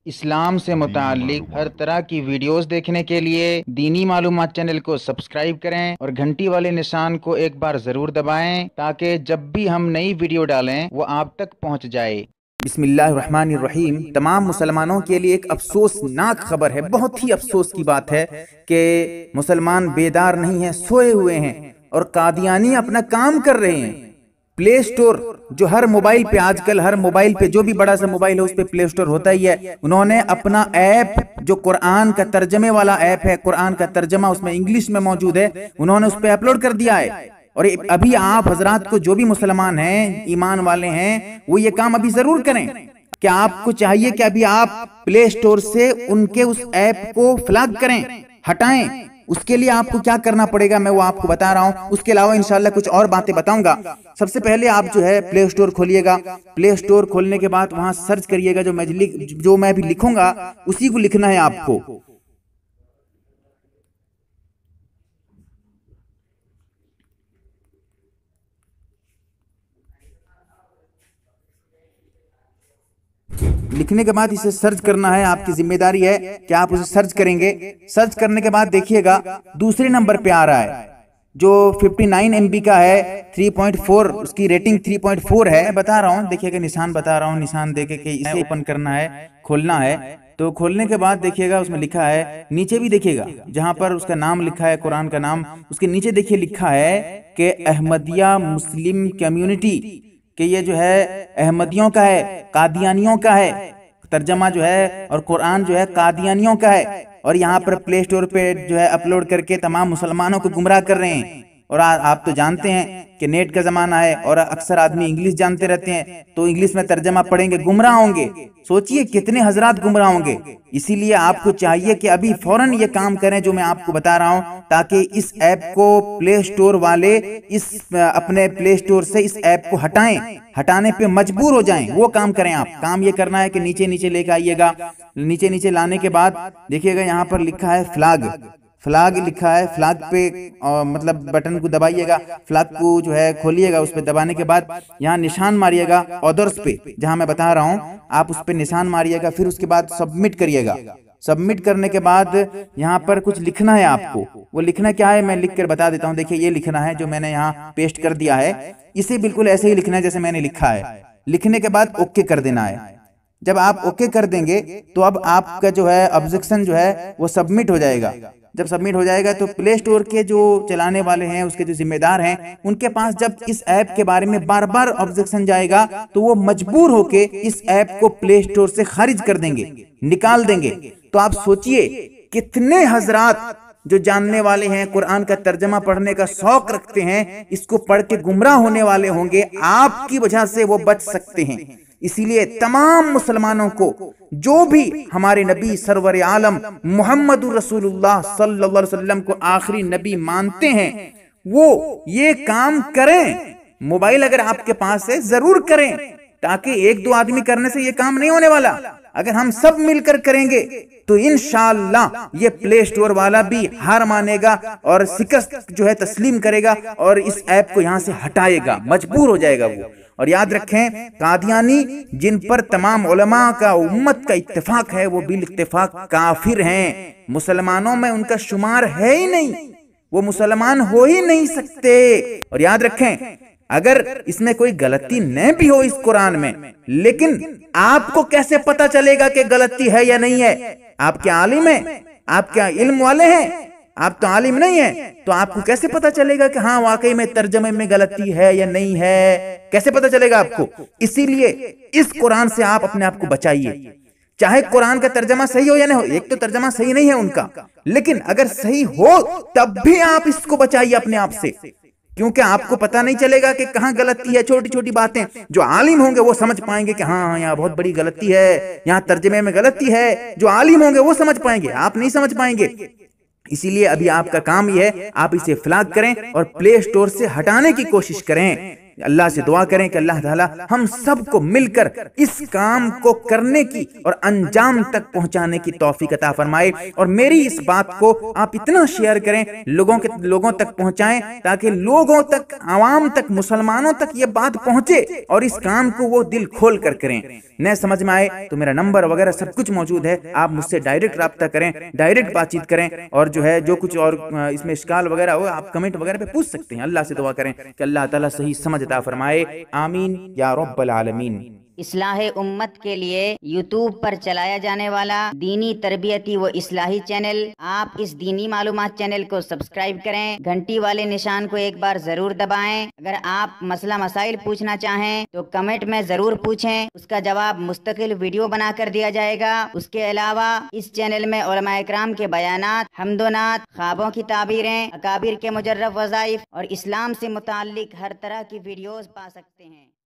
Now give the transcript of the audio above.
इस्लाम से मुताल्लिक हर तरह की वीडियोस देखने के लिए दीनी मालूमात चैनल को सब्सक्राइब करें और घंटी वाले निशान को एक बार ज़रूर दबाएं ताकि जब भी हम नई वीडियो डालें वो आप तक पहुंच जाए। बिस्मिल्लाहिर्रहमानिर्रहीम। तमाम मुसलमानों के लिए एक अफसोसनाक खबर है, बहुत ही अफसोस की बात है कि मुसलमान बेदार नहीं हैं, सोए हुए हैं और कादियानी अपना काम कर रहे हैं। प्ले स्टोर जो हर मोबाइल पे आजकल हर मोबाइल पे जो भी बड़ा सा मोबाइल है उस पे प्ले स्टोर होता ही है। उन्होंने अपना ऐप जो कुरान का तर्जमे वाला ऐप है, कुरान का तर्जमा उसमें इंग्लिश में मौजूद है, उन्होंने उस पे अपलोड कर दिया है। और अभी आप हजरात को जो भी मुसलमान हैं, ईमान वाले हैं, वो ये काम अभी जरूर करें। क्या आपको चाहिए कि अभी आप प्ले स्टोर से उनके उस ऐप को फ्लैग करें, हटाएं। उसके लिए आपको क्या करना पड़ेगा मैं वो आपको बता रहा हूं। उसके अलावा इंशाल्लाह कुछ और बातें बताऊंगा। सबसे पहले आप जो है प्ले स्टोर खोलिएगा। प्ले स्टोर खोलने के बाद वहां सर्च करिएगा, जो मैं अभी लिखूंगा उसी को लिखना है आपको। लिखने के बाद इसे सर्च करना है, आपकी जिम्मेदारी है कि आप उसे सर्च करेंगे। सर्च करने के बाद देखिएगा दूसरे नंबर पे आ रहा है जो 59 MB का है, 3.4 उसकी रेटिंग 3.4 है। बता रहा हूँ, देखिएगा निशान बता रहा हूँ, निशान देके कि इसे ओपन करना है, खोलना है। तो खोलने के बाद देखिएगा उसमें लिखा है, नीचे भी देखिएगा जहां पर उसका नाम लिखा है, कुरान का नाम, उसके नीचे देखिए लिखा है कि अहमदिया मुस्लिम कम्युनिटी, कि ये जो है अहमदियों का है, कादियानियों का है तर्जमा जो है, और कुरान जो है कादियानियों का है। और यहाँ पर प्ले स्टोर पे जो है अपलोड करके तमाम मुसलमानों को गुमराह कर रहे हैं। और आप तो जानते हैं कि नेट का जमाना है और अक्सर आदमी इंग्लिश जानते रहते हैं, तो इंग्लिश में तर्जमा पढ़ेंगे, गुमराह होंगे। सोचिए कितने हजरात गुमराह होंगे। इसीलिए आपको चाहिए कि अभी फौरन ये काम करें जो मैं आपको बता रहा हूं, ताकि इस ऐप को प्ले स्टोर वाले अपने प्ले स्टोर से इस ऐप को हटाने पे मजबूर हो जाएं। वो काम करें आप। काम ये करना है कि नीचे नीचे लेकर आइएगा। नीचे नीचे लाने के बाद देखिएगा यहाँ पर लिखा है फ्लैग लिखा है। फ्लैग पे मतलब बटन को दबाइएगा, फ्लैग को जो है खोलिएगा। उस पे दबाने के बाद यहाँ निशान मारिएगा ऑर्डर्स पे, जहां मैं बता रहा हूं आप उस पे निशान मारिएगा। फिर उसके बाद सबमिट करिएगा। सबमिट करने के बाद यहाँ पर कुछ लिखना है आपको। वो लिखना क्या है मैं लिख कर बता देता हूँ। देखिए ये लिखना है जो मैंने यहाँ पेस्ट कर दिया है, इसे बिल्कुल ऐसे ही लिखना है जैसे मैंने लिखा है। लिखने के बाद ओके कर देना है। जब आप ओके कर देंगे तो अब आपका जो है ऑब्जेक्शन जो है वो सबमिट हो जाएगा। जब सबमिट हो जाएगा तो प्ले स्टोर के जो चलाने वाले हैं, उसके जो जिम्मेदार हैं, उनके पास जब इस ऐप के बारे में बार बार ऑब्जेक्शन जाएगा तो वो मजबूर होके इस ऐप को प्ले स्टोर से खारिज कर देंगे, निकाल देंगे। तो आप सोचिए कितने हजरात जो जानने वाले हैं, कुरान का तर्जमा पढ़ने का शौक रखते हैं, इसको पढ़ के गुमराह होने वाले होंगे। आपकी वजह से वो बच सकते हैं। इसीलिए तमाम मुसलमानों को, जो भी हमारे नबी सरवर आलम मोहम्मद रसूलुल्लाह सल्लल्लाहु अलैहि वसल्लम को आखिरी नबी मानते हैं, वो ये काम करें। मोबाइल अगर आपके पास है जरूर करें, ताकि एक दो आदमी करने से ये काम नहीं होने वाला। अगर हम सब मिलकर करेंगे तो इंशाअल्लाह ये प्ले स्टोर वाला भी हार मानेगा और शिकस्त जो है तस्लीम करेगा और इस ऐप को यहां से हटाएगा, मजबूर हो जाएगा वो। और याद रखें, कादियानी जिन पर तमाम उलमा का, उम्मत का इत्तेफाक है, वो बिल इत्तेफाक काफिर हैं। मुसलमानों में उनका शुमार है ही नहीं, वो मुसलमान हो ही नहीं सकते। और याद रखें, अगर इसमें कोई गलती न भी हो इस कुरान में, लेकिन आपको कैसे पता चलेगा कि गलती है या नहीं है? आप क्या आलिम हैं? आप क्या इल्म वाले हैं? आप तो आलिम नहीं है, तो आपको कैसे पता चलेगा कि हाँ वाकई में तर्जमे में गलती है या नहीं है? कैसे पता चलेगा आपको? इसीलिए इस कुरान से आप अपने आप को बचाइए। चाहे कुरान का तर्जमा सही हो या नहीं हो, एक तो तर्जमा सही नहीं है उनका, लेकिन अगर सही हो तब भी आप इसको बचाइए अपने आप से, क्योंकि आपको पता नहीं चलेगा कि कहाँ गलती है। छोटी छोटी बातें जो आलिम होंगे वो समझ पाएंगे कि हाँ यहाँ बहुत बड़ी गलती है, यहाँ तर्जमे में गलती है। जो आलिम होंगे वो समझ पाएंगे, आप नहीं समझ पाएंगे। इसीलिए अभी आपका काम यह है, आप इसे फ्लैग करें और प्ले स्टोर से हटाने की कोशिश करें। अल्लाह से दुआ करें कि अल्लाह ताला हम सबको मिलकर इस काम को करने की और अंजाम तक पहुंचाने की तौफीक अता फरमाए। और मेरी इस बात को आप इतना शेयर करें, लोगों तक पहुंचाएं, ताकि लोगों तक, आवाम तक, मुसलमानों तक ये बात पहुंचे और इस काम को वो दिल खोल कर करें। न समझ में आए तो मेरा नंबर वगैरह सब कुछ मौजूद है, आप मुझसे डायरेक्ट राब्ता करें, डायरेक्ट बातचीत करें, और जो है जो कुछ और इसमें इश्काल वगैरह हो आप कमेंट वगैरह पे पूछ सकते हैं। अल्लाह से दुआ करें कि अल्लाह ताला सही समझ अता फरमाए। आमीन या रब्बल आलमीन। इस्लाहे उम्मत के लिए यूट्यूब पर चलाया जाने वाला दीनी तरबियती व इस्लाही चैनल, आप इस दीनी मालूमात चैनल को सब्सक्राइब करें, घंटी वाले निशान को एक बार जरूर दबाएं। अगर आप मसला मसाइल पूछना चाहें तो कमेंट में जरूर पूछें, उसका जवाब मुस्तकिल वीडियो बनाकर दिया जाएगा। उसके अलावा इस चैनल में उलमा इकराम के बयानात, हम्दोनात, ख्वाबों की ताबीरें, अकाबिर के मुजर्रब वज़ाइफ और इस्लाम से मुताल्लिक हर तरह की वीडियोस पा सकते हैं।